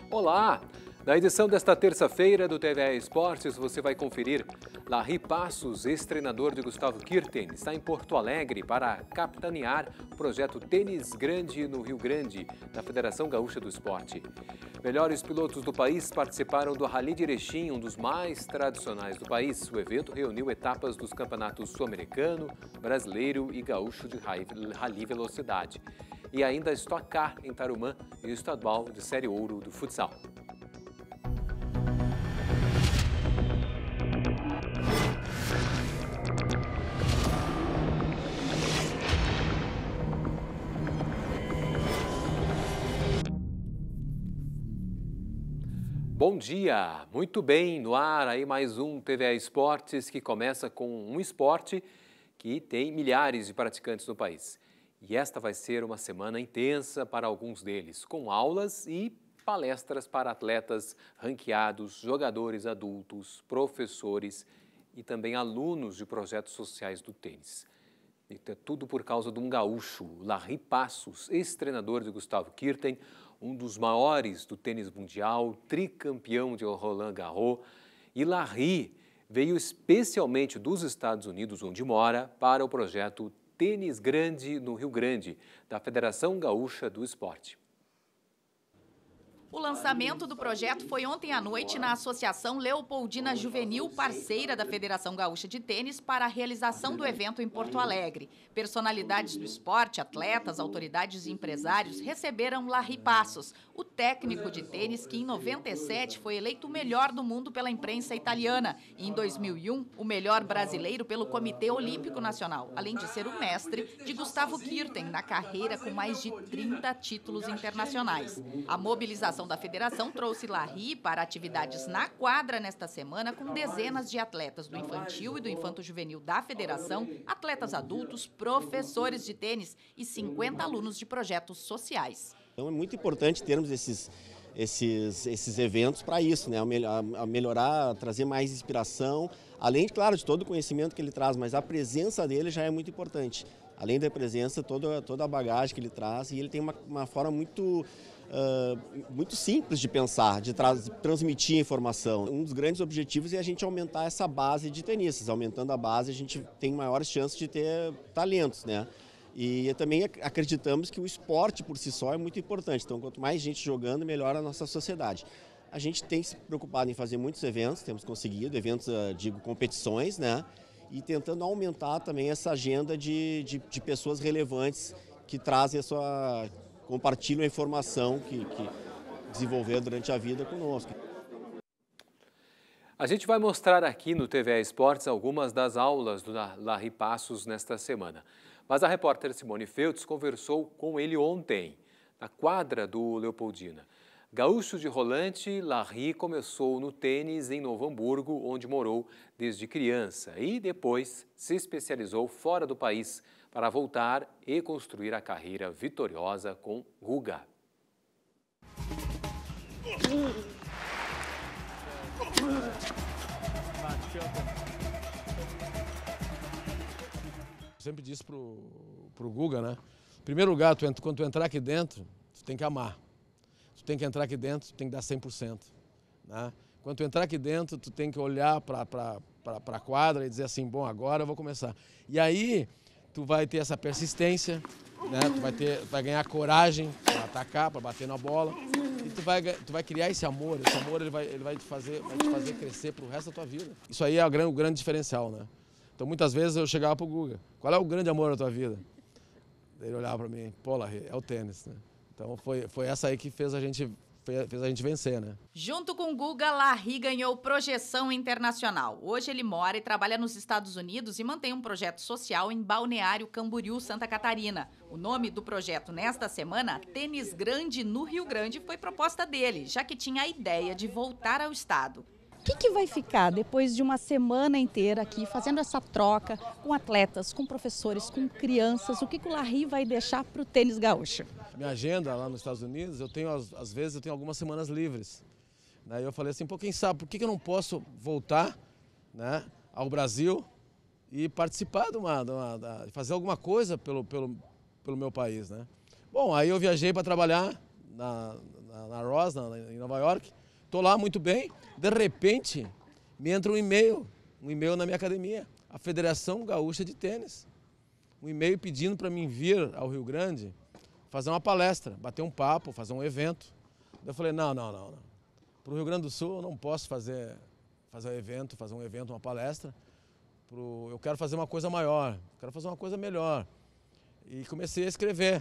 Olá! Na edição desta terça-feira do TVE Esportes, você vai conferir Larry Passos, ex-treinador de Gustavo Kuerten, está em Porto Alegre para capitanear o projeto Tênis Grande no Rio Grande, da Federação Gaúcha do Esporte. Melhores pilotos do país participaram do Rally de Erechim, um dos mais tradicionais do país. O evento reuniu etapas dos campeonatos sul-americano, brasileiro e gaúcho de Rally Velocidade. E ainda Stock Car em Tarumã e o estadual de Série Ouro do futsal. Bom dia, muito bem, no ar aí mais um TVE Esportes que começa com um esporte que tem milhares de praticantes no país. E esta vai ser uma semana intensa para alguns deles, com aulas e palestras para atletas ranqueados, jogadores adultos, professores e também alunos de projetos sociais do tênis. E tudo por causa de um gaúcho, Larry Passos, ex-treinador de Gustavo Kuerten, um dos maiores do tênis mundial, tricampeão de Roland Garros. E Larry veio especialmente dos Estados Unidos, onde mora, para o projeto Tênis Grande no Rio Grande, da Federação Gaúcha do Esporte. O lançamento do projeto foi ontem à noite na Associação Leopoldina Juvenil, parceira da Federação Gaúcha de Tênis, para a realização do evento em Porto Alegre. Personalidades do esporte, atletas, autoridades e empresários receberam Larry Passos, o técnico de tênis que em 97 foi eleito o melhor do mundo pela imprensa italiana e em 2001 o melhor brasileiro pelo Comitê Olímpico Nacional, além de ser o mestre de Gustavo Kuerten na carreira com mais de 30 títulos internacionais. A mobilização da federação trouxe Larry para atividades na quadra nesta semana com dezenas de atletas do infantil e do infanto-juvenil da federação, atletas adultos, professores de tênis e 50 alunos de projetos sociais. Então é muito importante termos esses eventos para isso, né? A melhorar, trazer mais inspiração, além, claro, de todo o conhecimento que ele traz, mas a presença dele já é muito importante. Além da presença, toda a bagagem que ele traz, e ele tem uma forma muito simples de pensar, de transmitir informação. Um dos grandes objetivos é a gente aumentar essa base de tenistas. Aumentando a base, a gente tem maiores chances de ter talentos, né? E também acreditamos que o esporte por si só é muito importante. Então, quanto mais gente jogando, melhor a nossa sociedade. A gente tem se preocupado em fazer muitos eventos, temos conseguido, eventos, digo, competições, né? E tentando aumentar também essa agenda de pessoas relevantes que trazem compartilham a informação que desenvolveram durante a vida conosco. A gente vai mostrar aqui no TVE Esportes algumas das aulas do Larry Passos nesta semana. Mas a repórter Simone Feltz conversou com ele ontem, na quadra do Leopoldina. Gaúcho de rolante, Larry começou no tênis em Novo Hamburgo, onde morou desde criança e depois se especializou fora do país para voltar e construir a carreira vitoriosa com Guga. Sempre disse pro Guga, né? Em primeiro lugar, quando tu entrar aqui dentro, tu tem que amar. Tu tem que entrar aqui dentro, tu tem que dar 100%. Né? Quando tu entrar aqui dentro, tu tem que olhar para a quadra e dizer assim, bom, agora eu vou começar. E aí, tu vai ter essa persistência, né? Tu vai ganhar coragem para atacar, para bater na bola. E tu vai criar esse amor ele vai te fazer crescer pro resto da tua vida. Isso aí é o grande diferencial, né? Então, muitas vezes eu chegava pro Guga, qual é o grande amor da tua vida? Ele olhava para mim, pô, Larry, é o tênis, né? Então, foi essa aí que fez a gente vencer, né? Junto com Guga, Larry ganhou projeção internacional. Hoje ele mora e trabalha nos Estados Unidos e mantém um projeto social em Balneário Camboriú, Santa Catarina. O nome do projeto nesta semana, Tênis Grande no Rio Grande, foi proposta dele, já que tinha a ideia de voltar ao estado. O que vai ficar depois de uma semana inteira aqui fazendo essa troca com atletas, com professores, com crianças? O que o Larry vai deixar para o tênis gaúcho? Minha agenda lá nos Estados Unidos, às vezes eu tenho algumas semanas livres. Daí eu falei assim, pô, quem sabe, por que eu não posso voltar, né, ao Brasil e participar de fazer alguma coisa pelo meu país, né? Bom, aí eu viajei para trabalhar na na Ross, em Nova York. Estou lá muito bem, de repente me entra um e-mail na minha academia, a Federação Gaúcha de Tênis. Um e-mail pedindo para mim vir ao Rio Grande fazer uma palestra, bater um papo, fazer um evento. Eu falei, não. Para o Rio Grande do Sul eu não posso fazer um evento, uma palestra. Eu quero fazer uma coisa maior, quero fazer uma coisa melhor. E comecei a escrever.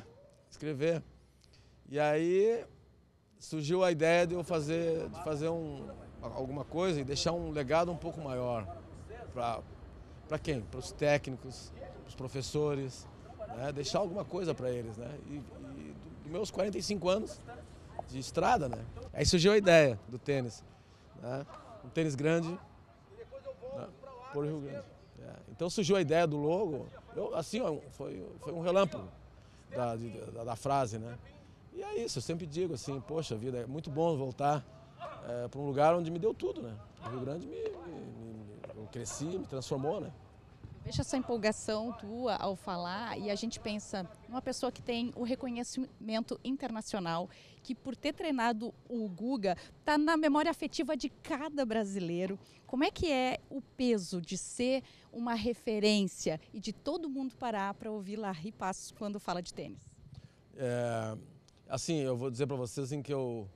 E aí surgiu a ideia de eu fazer alguma coisa e deixar um legado um pouco maior. Para quem? Para os técnicos, para os professores, né? Deixar alguma coisa para eles, né? E dos meus 45 anos de estrada, né? Aí surgiu a ideia do tênis, né? Um tênis grande, né? Por Rio Grande. Então surgiu a ideia do logo, foi um relâmpago da frase, né? E é isso, eu sempre digo assim, poxa vida, é muito bom voltar para um lugar onde me deu tudo, né? O Rio Grande eu cresci, me transformou, né? Veja essa empolgação tua ao falar e a gente pensa numa pessoa que tem o reconhecimento internacional, que por ter treinado o Guga, está na memória afetiva de cada brasileiro. Como é que é o peso de ser uma referência e de todo mundo parar para ouvir Larry Passos quando fala de tênis? Assim, eu vou dizer para vocês assim, que eu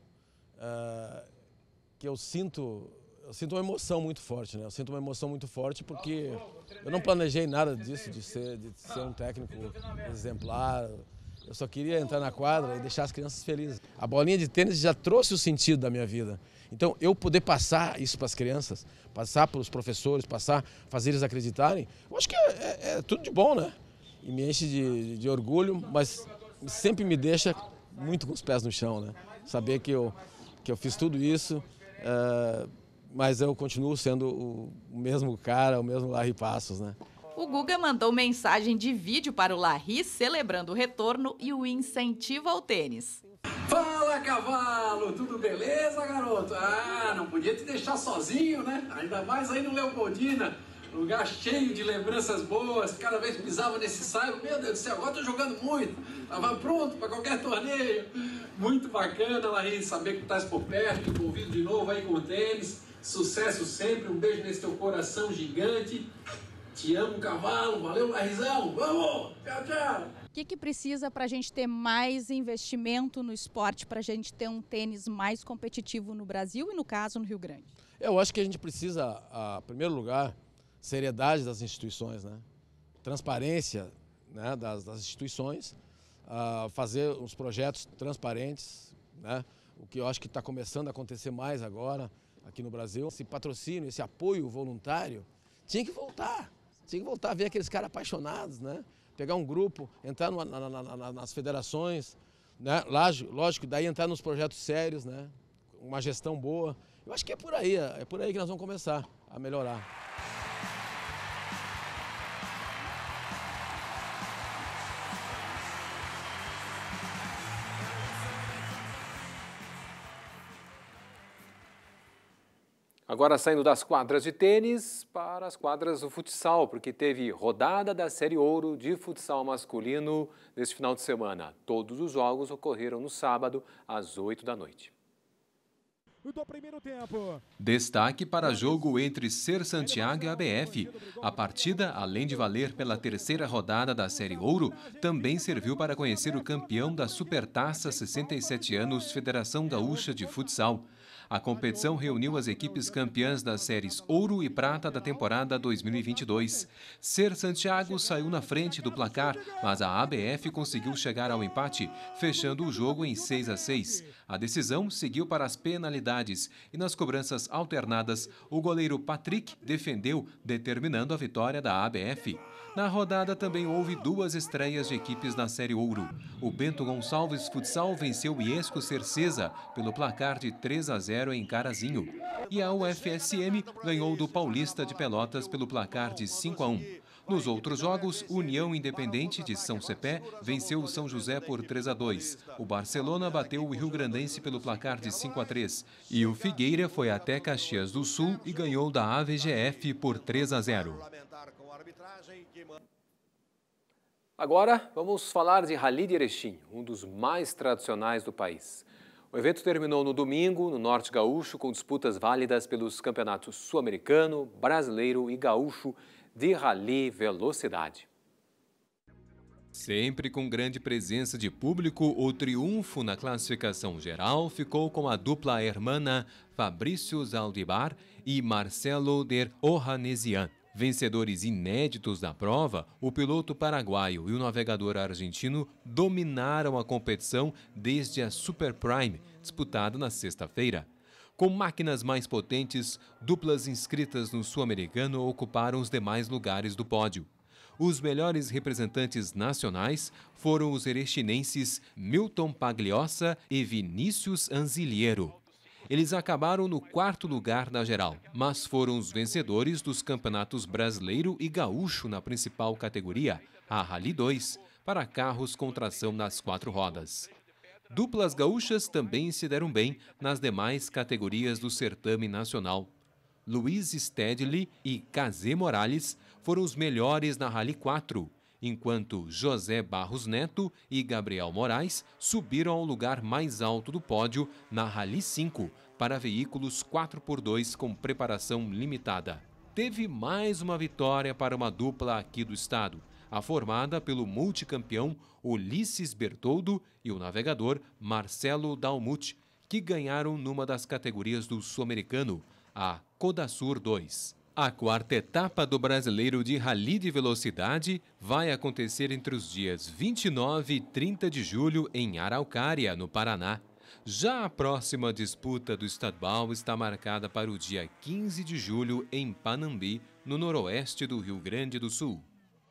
sinto uma emoção muito forte, né? Eu sinto uma emoção muito forte porque eu não planejei nada disso, de ser um técnico exemplar. Eu só queria entrar na quadra e deixar as crianças felizes. A bolinha de tênis já trouxe o sentido da minha vida. Então, eu poder passar isso para as crianças, passar para os professores, fazer eles acreditarem, eu acho que é tudo de bom, né? E me enche de orgulho, mas sempre me deixa muito com os pés no chão, né? Saber que eu fiz tudo isso, mas eu continuo sendo o mesmo cara, o mesmo Larry Passos, né? O Guga mandou mensagem de vídeo para o Larry celebrando o retorno e o incentivo ao tênis. Fala, cavalo! Tudo beleza, garoto? Não podia te deixar sozinho, né? Ainda mais aí no Leopoldina, lugar cheio de lembranças boas. Cada vez que pisava nesse saio, meu Deus do céu, agora tô jogando muito. Tava pronto para qualquer torneio. Muito bacana, Larry, saber que estás por perto, envolvido de novo aí com o tênis. Sucesso sempre, um beijo nesse teu coração gigante. Te amo, cavalo. Valeu, Larryzão. Vamos! Tchau, tchau! O que precisa para a gente ter mais investimento no esporte, para a gente ter um tênis mais competitivo no Brasil e, no caso, no Rio Grande? Eu acho que a gente precisa, em primeiro lugar, seriedade das instituições, né? Transparência, né, das instituições, fazer os projetos transparentes, né? O que eu acho que está começando a acontecer mais agora aqui no Brasil. Esse patrocínio, esse apoio voluntário, tinha que voltar a ver aqueles caras apaixonados, né? Pegar um grupo, entrar nas federações, né? Lógico, daí entrar nos projetos sérios, né? Uma gestão boa. Eu acho que é por aí que nós vamos começar a melhorar. Agora saindo das quadras de tênis para as quadras do futsal, porque teve rodada da Série Ouro de futsal masculino neste final de semana. Todos os jogos ocorreram no sábado, às 8 da noite. Destaque para jogo entre Ser Santiago e ABF. A partida, além de valer pela terceira rodada da Série Ouro, também serviu para conhecer o campeão da Supertaça 67 anos Federação Gaúcha de Futsal. A competição reuniu as equipes campeãs das séries Ouro e Prata da temporada 2022. Ser Santiago saiu na frente do placar, mas a ABF conseguiu chegar ao empate, fechando o jogo em 6-6. A decisão seguiu para as penalidades e nas cobranças alternadas, o goleiro Patrick defendeu, determinando a vitória da ABF. Na rodada também houve duas estreias de equipes na Série Ouro. O Bento Gonçalves Futsal venceu o Iesco Cercesa pelo placar de 3-0 em Carazinho. E a UFSM ganhou do Paulista de Pelotas pelo placar de 5-1. Nos outros jogos, União Independente de São Cepé venceu o São José por 3-2. O Barcelona bateu o Rio Grandense pelo placar de 5-3. E o Figueira foi até Caxias do Sul e ganhou da AVGF por 3-0. Agora, vamos falar de Rally de Erechim, um dos mais tradicionais do país. O evento terminou no domingo, no Norte Gaúcho, com disputas válidas pelos campeonatos sul-americano, brasileiro e gaúcho de rally velocidade. Sempre com grande presença de público, o triunfo na classificação geral ficou com a dupla hermana Fabrício Zaldivar e Marcelo Der Ohanesian. Vencedores inéditos da prova, o piloto paraguaio e o navegador argentino dominaram a competição desde a Super Prime, disputada na sexta-feira. Com máquinas mais potentes, duplas inscritas no Sul-Americano ocuparam os demais lugares do pódio. Os melhores representantes nacionais foram os erechinenses Milton Pagliossa e Vinícius Anziliero. Eles acabaram no 4º lugar na geral, mas foram os vencedores dos campeonatos brasileiro e gaúcho na principal categoria, a Rally 2, para carros com tração nas 4 rodas. Duplas gaúchas também se deram bem nas demais categorias do certame nacional. Luiz Stedley e Cazé Morales foram os melhores na Rally 4, enquanto José Barros Neto e Gabriel Moraes subiram ao lugar mais alto do pódio na Rally 5 para veículos 4x2 com preparação limitada. Teve mais uma vitória para uma dupla aqui do estado, a formada pelo multicampeão Ulisses Bertoldo e o navegador Marcelo Dalmut, que ganharam numa das categorias do Sul-Americano, a Codasur 2. A 4ª etapa do Brasileiro de Rally de Velocidade vai acontecer entre os dias 29 e 30 de julho em Araucária, no Paraná. Já a próxima disputa do estadual está marcada para o dia 15 de julho em Panambi, no noroeste do Rio Grande do Sul.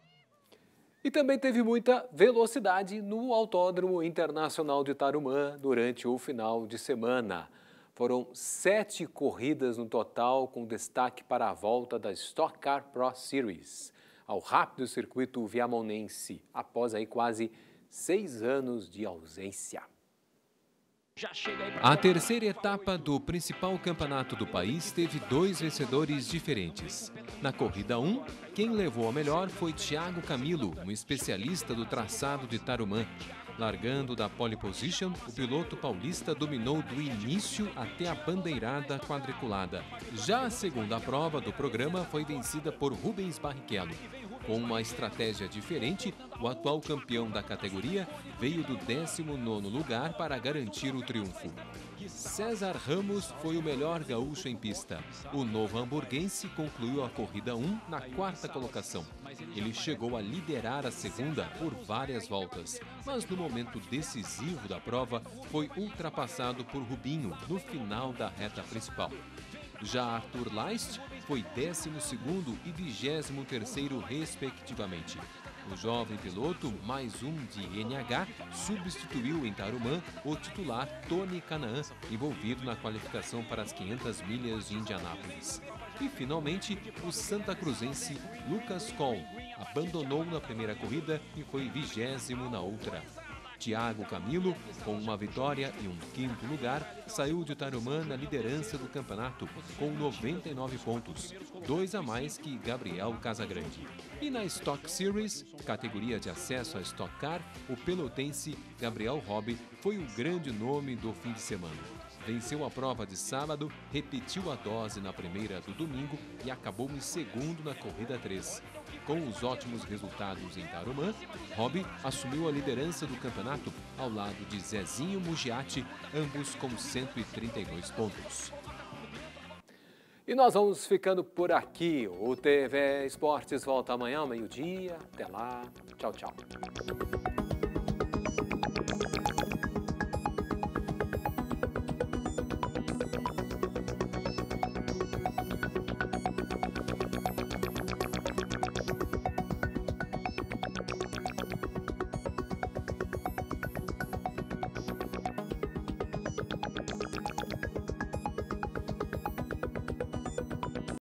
E também teve muita velocidade no Autódromo Internacional de Tarumã durante o final de semana. Foram 7 corridas no total, com destaque para a volta da Stock Car Pro Series ao rápido circuito viamonense, após aí quase 6 anos de ausência. A terceira etapa do principal campeonato do país teve 2 vencedores diferentes. Na corrida 1, quem levou a melhor foi Thiago Camilo, um especialista do traçado de Tarumã. Largando da pole position, o piloto paulista dominou do início até a bandeirada quadriculada. Já a segunda prova do programa foi vencida por Rubens Barrichello. Com uma estratégia diferente, o atual campeão da categoria veio do 19º lugar para garantir o triunfo. César Ramos foi o melhor gaúcho em pista. O novo hamburguense concluiu a corrida 1 na 4ª colocação. Ele chegou a liderar a segunda por várias voltas, mas no momento decisivo da prova foi ultrapassado por Rubinho no final da reta principal. Já Arthur Leist foi 12º e 23º respectivamente. O jovem piloto, mais um de NH, substituiu em Tarumã o titular Tony Canaan, envolvido na qualificação para as 500 milhas de Indianápolis. E, finalmente, o santacruzense Lucas Coll abandonou na primeira corrida e foi 20º na outra. Thiago Camilo, com uma vitória e um 5º lugar, saiu de Tarumã na liderança do campeonato, com 99 pontos, 2 a mais que Gabriel Casagrande. E na Stock Series, categoria de acesso à Stock Car, o pelotense Gabriel Hobby foi o grande nome do fim de semana. Venceu a prova de sábado, repetiu a dose na primeira do domingo e acabou em segundo na corrida 3. Com os ótimos resultados em Tarumã, Hobby assumiu a liderança do campeonato ao lado de Zezinho Mugiati, ambos com 132 pontos. E nós vamos ficando por aqui. O TV Esportes volta amanhã ao meio-dia. Até lá. Tchau, tchau.